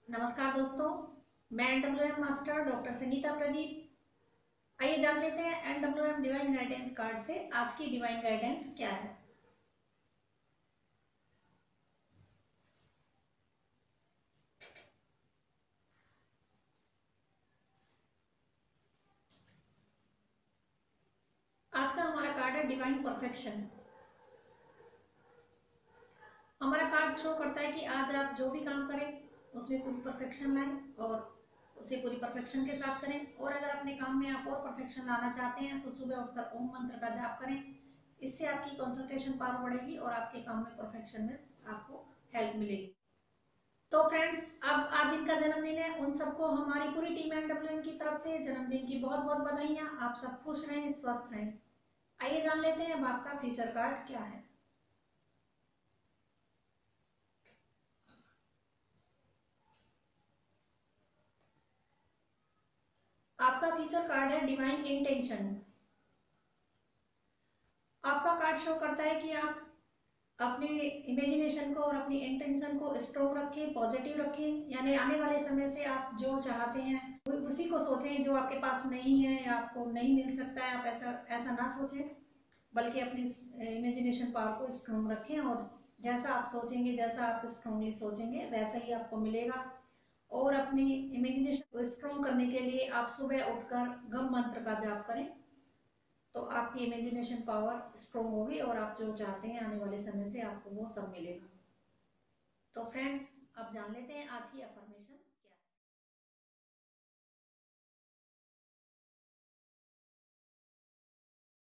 नमस्कार दोस्तों, मैं NWM master doctor Sangeeta Pradeep. आइए जान लेते हैं एनडब्ल्यूएम डिवाइन गाइडेंस कार्ड से आज की डिवाइन गाइडेंस क्या है। आज का हमारा कार्ड है डिवाइन परफेक्शन। हमारा कार्ड शो करता है कि आज आप जो भी काम करें उसमें पूरी परफेक्शन लाएं और उसे पूरी परफेक्शन के साथ करें। और अगर अपने काम में आप और परफेक्शन लाना चाहते हैं तो सुबह उठकर ओम मंत्र का जाप करें। इससे आपकी कंसंट्रेशन पावर बढ़ेगी और आपके काम में परफेक्शन में आपको हेल्प मिलेगी। तो फ्रेंड्स, अब आज इनका जन्मदिन है, उन सबको हमारी पूरी टीम एनडब्ल्यूएम की तरफ से जन्मदिन की बहुत बहुत बधाइयाँ। आप सब खुश रहें, स्वस्थ रहें। आइए जान लेते हैं अब आपका फीचर कार्ड क्या है। आपका फीचर कार्ड है डिवाइन इंटेंशन। आपका कार्ड शो करता है कि आप अपने इमेजिनेशन को और अपनी इंटेंशन को स्ट्रोंग रखें, पॉजिटिव रखें। यानी आने वाले समय से आप जो चाहते हैं उसी को सोचें। जो आपके पास नहीं है या आपको नहीं मिल सकता है, आप ऐसा ऐसा ना सोचें, बल्कि अपनी इमेजिनेशन पावर को स्ट्रोंग रखें। और जैसा आप सोचेंगे, जैसा आप स्ट्रोंगली सोचेंगे, वैसा ही आपको मिलेगा। और अपनी इमेजिनेशन को स्ट्रोंग करने के लिए आप सुबह उठकर गम मंत्र का जाप करें, तो आपकी इमेजिनेशन पावर स्ट्रोंग होगी और आप जो चाहते हैं आने वाले समय से आपको वो सब मिलेगा। तो फ्रेंड्स, अब जान लेते हैं आज की अफर्मेशन।